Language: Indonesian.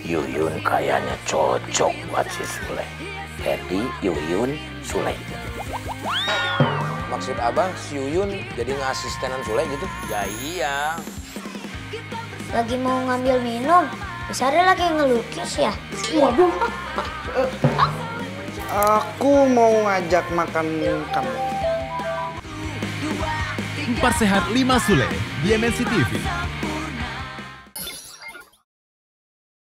Yuyun kayaknya cocok buat si Sule. Jadi Yuyun Sule. Maksud abang si Yuyun jadi ngeasistenan Sule gitu? Ya iya. Lagi mau ngambil minum, Besarnya lagi ngelukis ya? Waduh. Aku mau ngajak makan kamu. 4 Sehat 5 Sule di MNC TV.